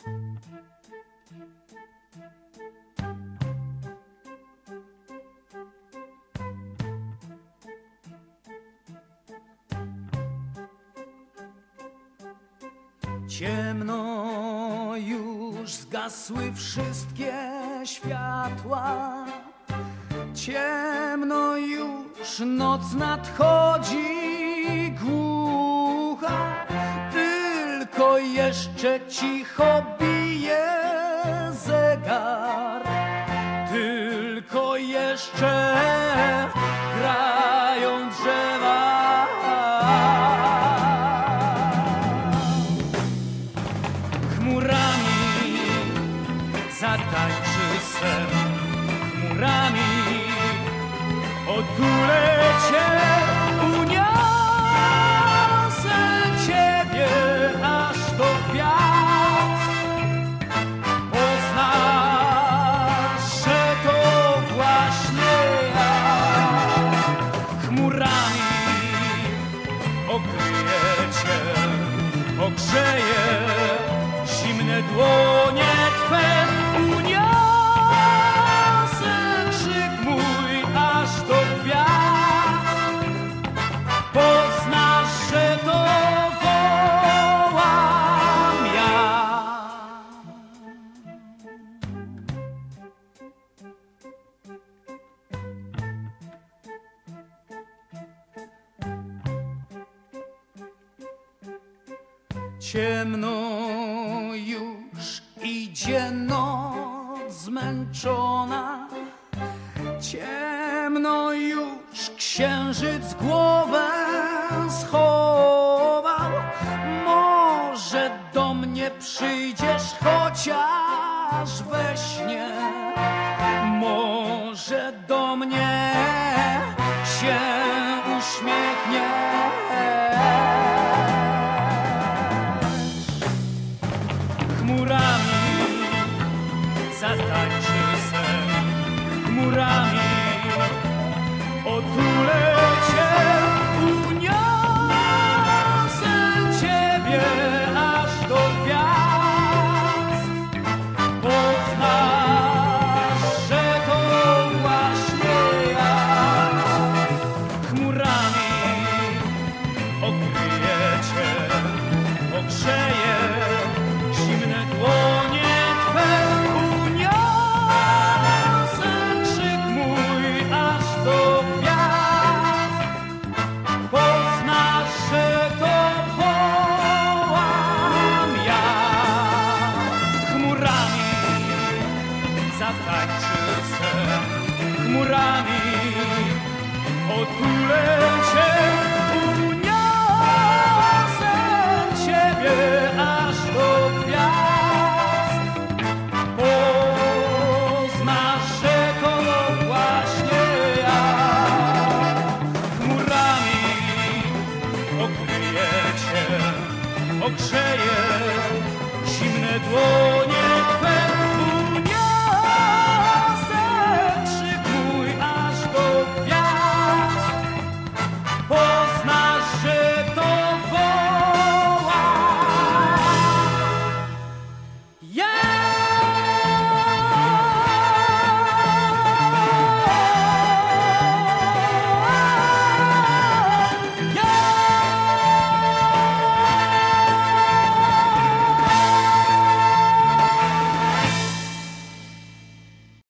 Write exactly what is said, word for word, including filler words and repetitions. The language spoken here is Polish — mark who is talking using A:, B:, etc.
A: Ciemno, już zgasły wszystkie światła. Ciemno, już noc nadchodzi głucha. Tylko jeszcze cicho bije zegar. Tylko jeszcze grają drzewa. Chmurami zatańczy sen, chmurami otulę cię, uniosę ciebie aż do gwiazd. Poznasz, że to właśnie ja. Chmurami okryję cię, ogrzeję zimne dłonie twe, uniosę krzyk mój aż do gwiazd. Poznasz, że to wołam ja. Ciemno, już idzie noc zmęczona. Ciemno, już księżyc głowę schował. Może do mnie przyjdziesz chociaż we śnie. Może do mnie się uśmiechniesz. Chmurami zatańczy sen, chmurami otulę cię, uniosę ciebie aż do gwiazd. Poznasz, że to właśnie ja. Chmurami okryję cię, ogrzeję zimne dłonie twe, uniosę krzyk mój aż do gwiazd. Poznasz, że to wołam ja. Chmurami zatańczy sen, chmurami otulę